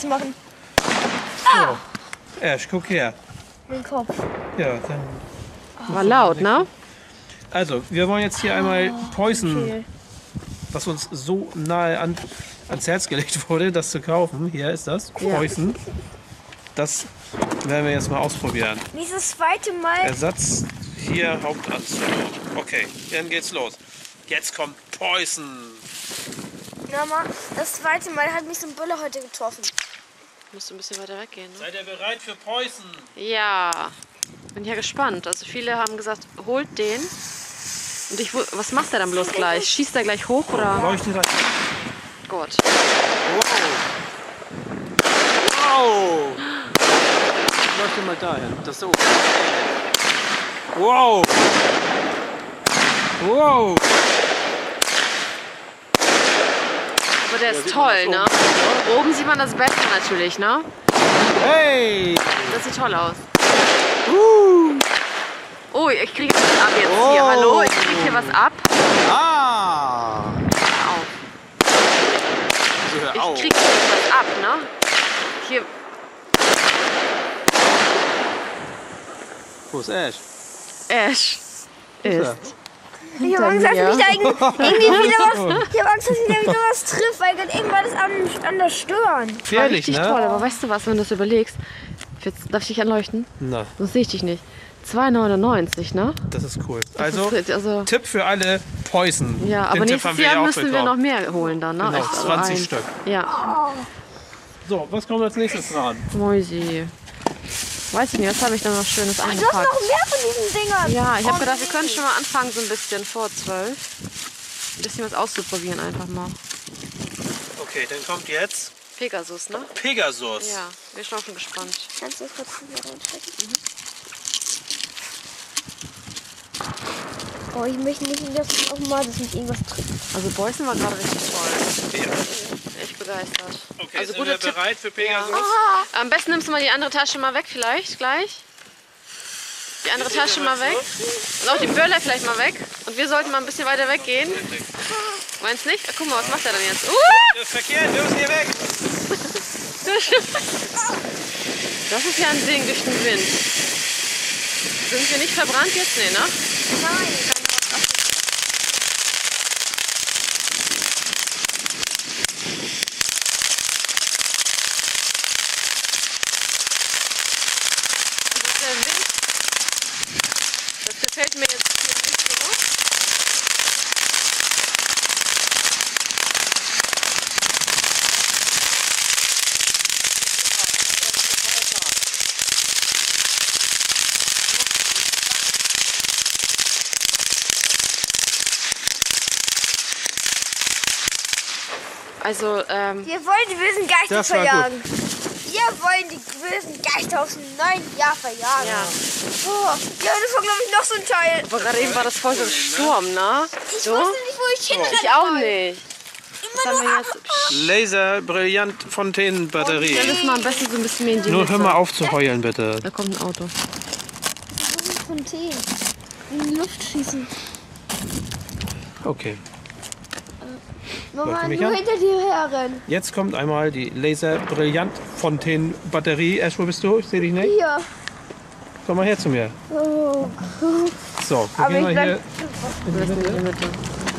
machen. So. Ash, guck her. Den Kopf. Ja, dann. War laut, ne? Also, wir wollen jetzt hier einmal Poison, Okay. was uns so nahe ans Herz gelegt wurde, das zu kaufen. Hier ist das, Ja. Poison. Das werden wir jetzt mal ausprobieren. Dieses zweite Mal. Ersatz hier Hauptanzündung. Okay, dann geht's los. Jetzt kommt Poison. Mama, das zweite Mal hat mich so ein Böller heute getroffen. Musst du ein bisschen weiter weggehen, ne? Seid ihr bereit für Poison? Ja. Bin ja gespannt. Also viele haben gesagt, holt den. Und was macht er dann bloß gleich? Schießt er gleich hoch oder? Leuchtet das. Gott. Wow! Leuchte mal dahin. Das ist so. Wow! Wow! Aber der ist toll, ne? Oben sieht man das Beste natürlich, ne? Hey! Das sieht toll aus. Oh, ich kriege was ab jetzt hier. Oh. Hallo, ich kriege hier was ab. Ah! Hör auf. Also hör Ich auf. kriege was ab, ne? Hier. Wo ist Ash? Ash ist. Ich habe Angst, dass mich da irgendwie wieder was. Ich habe Angst, dass mich da wieder was trifft, weil gerade irgendwas an der Stirn. Gefährlich, Richtig ne? toll, aber weißt du was, wenn du das überlegst? Jetzt darf ich dich anleuchten? Na, Sonst sehe ich dich nicht. 2,99, ne? das ist cool. Das Also, ist, also Tipp für alle, Poison. ja, Den aber Tipp nächstes haben Jahr ja auch müssen wir noch bekommen. mehr holen dann, ne? Genau, Echt, also 20 ein. Stück. Ja, So, was kommt als nächstes dran? Mäusi. Weiß ich nicht, was habe ich da noch Schönes Du hast eingepackt? noch mehr von diesen Dingern. Ja, ich habe gedacht, wir können schon mal anfangen, so ein bisschen vor 12. Ein bisschen was auszuprobieren einfach mal. Okay, dann kommt jetzt Pegasus, ne? Pegasus. Ja, wir sind auch schon gespannt. Kannst du das kurz hier reinstecken? Oh, ich möchte nicht, dass es auch mal dass mich irgendwas trifft. Also Boysen war gerade richtig toll. Ja. Echt begeistert. Okay, Also sind wir bereit für Pegasus? Ja. Am besten nimmst du mal die andere Tasche mal weg vielleicht, gleich. Die andere Tasche mal weg. Und auch die Böller vielleicht mal weg. Und wir sollten mal ein bisschen weiter weggehen. Meinst du nicht? Ach, guck mal, was macht er denn jetzt? Verkehr, wir müssen hier weg. Das ist ja ein Ding durch den Wind. Sind wir nicht verbrannt jetzt? Nee, ne? Nein. Der Wind, das gefällt mir jetzt hier nicht so. Also, Wir wollen die bösen Geister Das war gut. verjagen. Wir wollen die bösen Geister aus dem neuen Jahr verjagen. ja. Oh, ja, das war, glaube ich, noch so ein Teil. Aber gerade eben war das voll so ein Sturm, ne? Ich So? wusste nicht, wo ich hinrennen Ich auch soll. nicht. Was Immer haben wir nur jetzt? ab. Laser Brillant Fontänenbatterie. Dann müssen wir am besten so ein bisschen mehr in die Nur Mitte. hör mal auf zu heulen, bitte. Da kommt ein Auto. Das ist ein Fontänen. In die Luft schießen. Okay. Mama, Läuft mich nur an? hinter dir herrennen. Jetzt kommt einmal die Laser Brillant Fontänenbatterie. Ash, wo bist du? Ich sehe dich nicht. Hier. Komm mal her zu mir. Oh. So, wir Aber gehen ich mal hier. bleib... In die Mitte.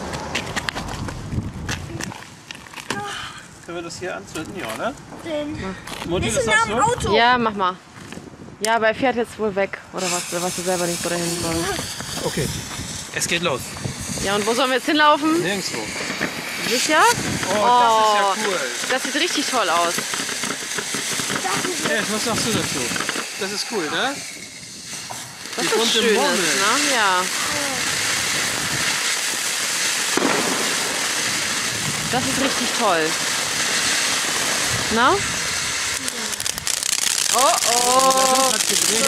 Können wir das hier anzünden? Ja, ne? Den. Mutti, Bist das du nah sagst am du? Auto? Ja, mach mal. Ja, aber er fährt jetzt wohl weg. Oder was? Der weiß ja selber nicht, wo der hin soll. Okay, es geht los. Ja, und wo sollen wir jetzt hinlaufen? Nirgendwo. Sicher? Oh, Oh. das ist ja cool. Das sieht richtig toll aus. Ash, was sagst du dazu? Das ist cool, ne? Das Die ist bunte schönes, Murmel. ne? Ja. Das ist richtig toll. Na? Oh oh. Hat gedreht.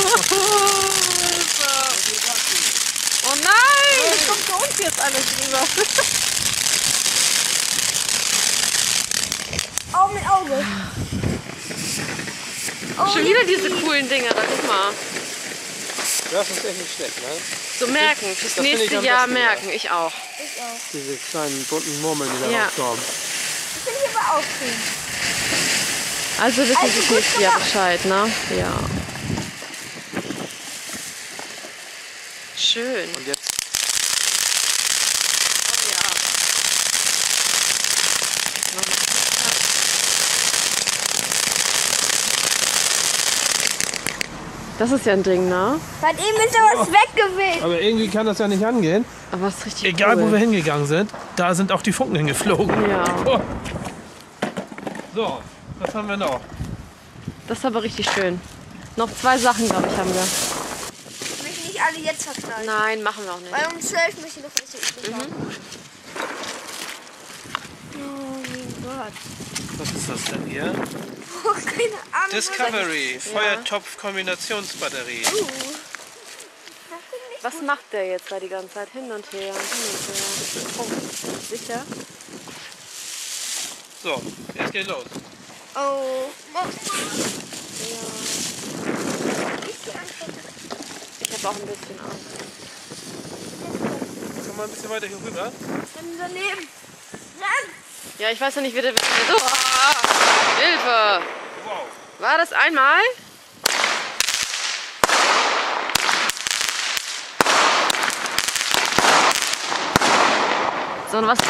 Oh nein! Das kommt für uns jetzt alles rüber. Auge mit Auge. Oh, Schon wieder diese coolen Dinger, da guck mal. Das ist echt nicht schlecht, ne? So merken, fürs Das finde ich nächste am Jahr besten, merken, ich auch. Ich auch. Diese kleinen bunten Murmeln, die da Ja. rauskommen. Das finde ich aber auch cool. Also wissen Sie das nächste Jahr Bescheid, ne? Ja. Schön. Und jetzt. Das ist ja ein Ding, ne? Bei ihm ist ja was weggeweht. Aber irgendwie kann das ja nicht angehen. Aber es ist richtig Egal, cool. wo wir hingegangen sind, da sind auch die Funken hingeflogen. Ja. Oh. So, was haben wir noch? Das ist aber richtig schön. Noch 2 Sachen, glaube ich, haben wir. Ich möchte nicht alle jetzt verknallen. Nein, machen wir auch nicht. Weil um 12 möchte ich noch welche übrig haben. Oh mein Gott. Was ist das denn hier? Oh, keine Ahnung. Discovery, Feuertopf-Kombinationsbatterie. Was macht der jetzt da die ganze Zeit? Hin und her, hin und her. Oh, sicher? So, jetzt geht los. Oh. Ich habe auch ein bisschen Angst. Komm mal ein bisschen weiter hier rüber. Daneben. Renn! Ja, ich weiß ja nicht, wie der wird. Oh, Hilfe! Wow. War das einmal? So, und was?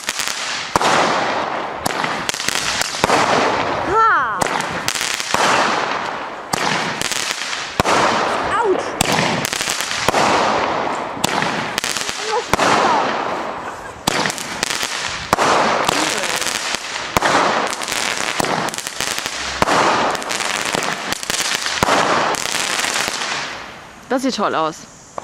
Ha! Autsch! Das sieht toll aus.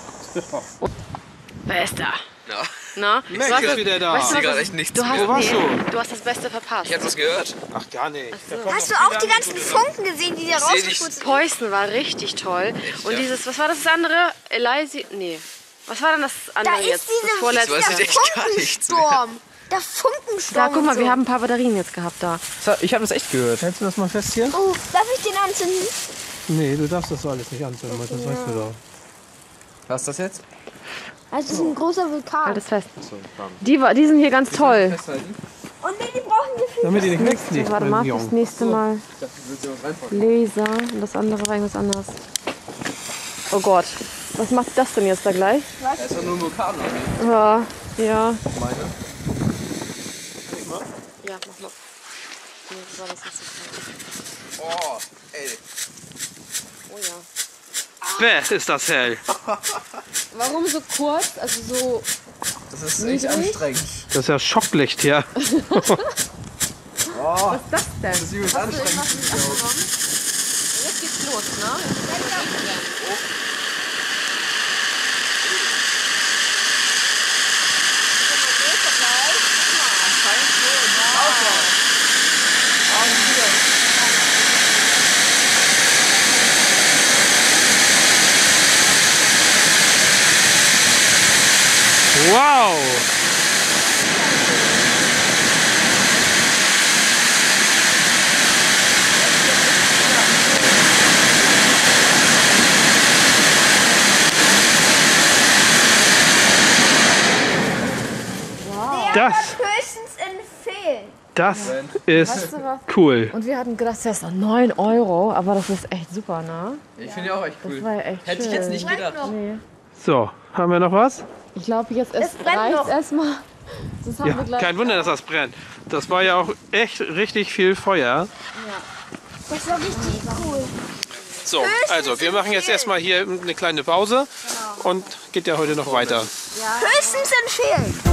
Wer ist da? Ja. Na? Mac ist wieder da. Ich sehe gerade echt nichts Du hast, mehr. Wo warst du hast das Beste verpasst. Ich habe was gehört. Ach, gar nicht. Da kommen Hast du noch auch viele die ganzen andere. Funken gesehen, die da Ich seh nicht. rausgeputzt sind? Poison war richtig toll. Und ja? dieses, was war das andere? Elisi? Nee. Was war denn das Da andere ist jetzt? Das diese, vorletzte. weiß ich der echt gar nichts mehr. Funkensturm. Der Funkensturm. Da, guck mal, und so. wir haben ein paar Batterien jetzt gehabt da. Ich habe das echt gehört. Hältst du das mal fest hier? Oh, darf ich den anzünden? Nee, du darfst das alles nicht anzünden, das weißt du doch. Was ist das jetzt? Das ist ein großer Vulkan. Halt es fest. Die sind hier ganz toll. Festhalten. Und nee, die brauchen wir viel. Damit die nicht wegfliegt. Warte mein mal, Junge. das nächste Mal Ich dachte, du willst ja was reinpacken. Laser und das andere war irgendwas anderes. Oh Gott, was macht das denn jetzt da gleich? Da ist doch nur ein Vulkan, oder? Ja, ja. Meine. Ja, mach mal. Nee, das war das nicht so. Oh, ey. Oh ja. Bäh, ist das hell. Warum so kurz? Also so. Das ist echt anstrengend. Das ist ja Schocklicht hier. Oh, Was ist das denn? das ist übelst anstrengend. Jetzt geht's los, ne? Wow! Das, Höchstens empfehlen. das ist cool. Und wir hatten gedacht, das ist 9 €, aber das ist echt super, ne? Ich finde die auch echt cool. Das war ja echt Hätte ich schön. jetzt nicht gedacht. Nee. So, haben wir noch was? Ich glaube, jetzt brennt reicht noch. erstmal. Das haben wir Ja, gleich. kein Wunder, dass das brennt. Das war ja auch echt richtig viel Feuer. Das war richtig cool. So, also wir machen jetzt erstmal hier eine kleine Pause und geht ja heute noch weiter. Höchstens empfehlen.